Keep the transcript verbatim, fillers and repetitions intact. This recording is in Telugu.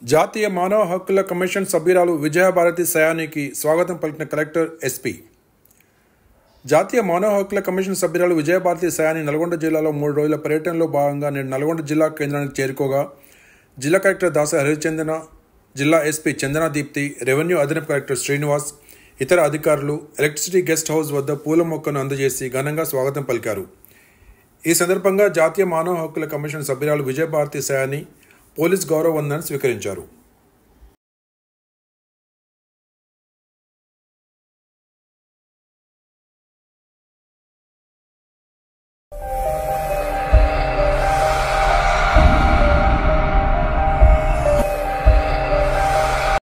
జాతీయ మానవ హక్కుల కమిషన్ సభ్యురాలు విజయభారతి సయానికి స్వాగతం పలికిన కలెక్టర్ ఎస్పీ. జాతీయ మానవ హక్కుల కమిషన్ సభ్యురాలు విజయభారతి సయాని నల్గొండ జిల్లాలో మూడు రోజుల పర్యటనలో భాగంగా నేడు నల్గొండ జిల్లా కేంద్రానికి చేరుకోగా జిల్లా కలెక్టర్ దాస హరిచందన, జిల్లా ఎస్పీ చందనా దీప్తి, రెవెన్యూ అదనపు కలెక్టర్ శ్రీనివాస్, ఇతర అధికారులు ఎలక్ట్రిసిటీ గెస్ట్ హౌస్ వద్ద పూల మొక్కను అందజేసి ఘనంగా స్వాగతం పలికారు. ఈ సందర్భంగా జాతీయ మానవ హక్కుల కమిషన్ సభ్యురాలు విజయభారతి సయాని పోలీస్ గౌరవ వందనాన్ని స్వీకరించారు.